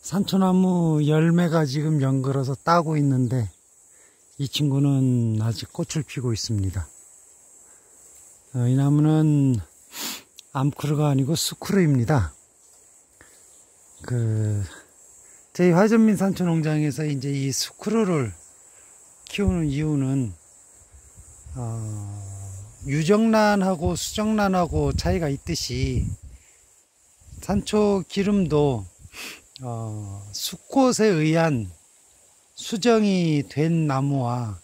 산초나무 열매가 지금 연걸어서 따고 있는데 이 친구는 아직 꽃을 피고 있습니다. 이 나무는 암크루가 아니고 수크루입니다. 저희 화전민 산초농장에서 이제 이 수크루를 키우는 이유는 유정란하고 수정란하고 차이가 있듯이 산초 기름도 수꽃에 의한 수정이 된 나무와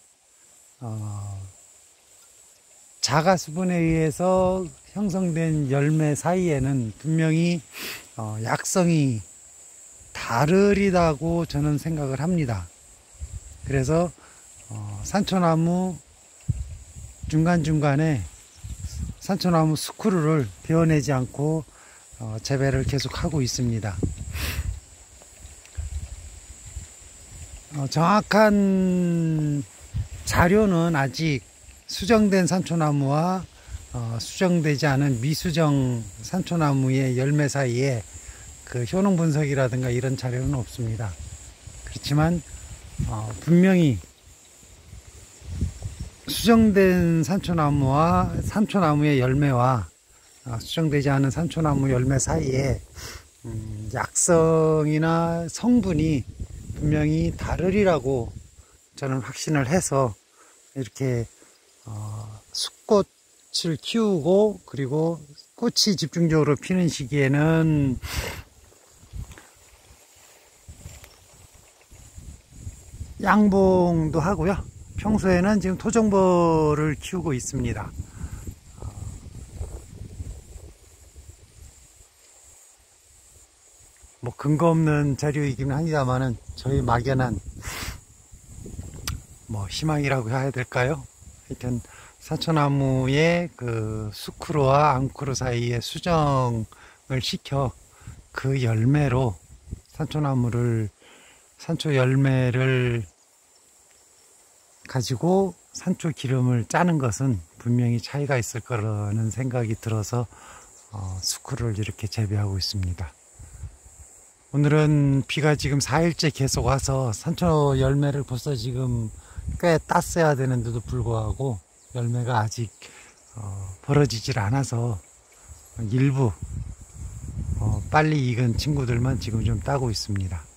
자가수분에 의해서 형성된 열매 사이에는 분명히 약성이 다르리다고 저는 생각을 합니다. 그래서 산초나무 중간중간에 산초나무 수크루를 베어내지 않고 재배를 계속 하고 있습니다. 정확한 자료는 아직 수정된 산초나무와 수정되지 않은 미수정 산초나무의 열매 사이에 그 효능 분석이라든가 이런 자료는 없습니다. 그렇지만 분명히 수정된 산초나무와 산초나무의 열매와 수정되지 않은 산초나무 열매 사이에 약성이나 성분이 분명히 다르리라고 저는 확신을 해서 이렇게 수꽃을 키우고 그리고 꽃이 집중적으로 피는 시기에는 양봉도 하고요. 평소에는 지금 토종벌을 키우고 있습니다. 뭐 근거 없는 자료이긴 합니다만은 저희 막연한 뭐 희망이라고 해야 될까요? 하여튼 산초나무의 그 수크루와 암크루 사이에 수정을 시켜 그 열매로 산초 열매를 가지고 산초 기름을 짜는 것은 분명히 차이가 있을 거라는 생각이 들어서 수크루를 이렇게 재배하고 있습니다. 오늘은 비가 지금 4일째 계속 와서 산초 열매를 벌써 지금 꽤 땄어야 되는데도 불구하고 열매가 아직 벌어지질 않아서 일부 빨리 익은 친구들만 지금 좀 따고 있습니다.